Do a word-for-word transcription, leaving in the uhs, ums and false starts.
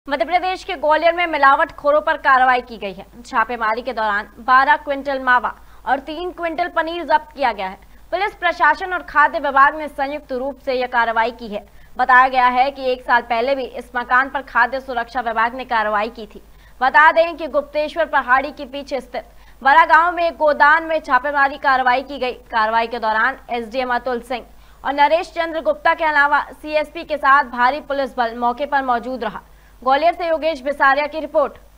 मध्य प्रदेश के ग्वालियर में मिलावटखोरों पर कार्रवाई की गई है। छापेमारी के दौरान बारह क्विंटल मावा और तीन क्विंटल पनीर जब्त किया गया है। पुलिस प्रशासन और खाद्य विभाग ने संयुक्त रूप से यह कार्रवाई की है। बताया गया है कि एक साल पहले भी इस मकान पर खाद्य सुरक्षा विभाग ने कार्रवाई की थी। बता दें कि गुप्तेश्वर पहाड़ी के पीछे स्थित बड़ा गांव में एक गोदान में छापेमारी कार्रवाई की गई। कार्रवाई के दौरान एसडीएम अतुल सिंह और नरेश चंद्र गुप्ता के अलावा सीएसपी के साथ भारी पुलिस बल मौके पर मौजूद रहा। ग्वालियर से योगेश बिसारिया की रिपोर्ट।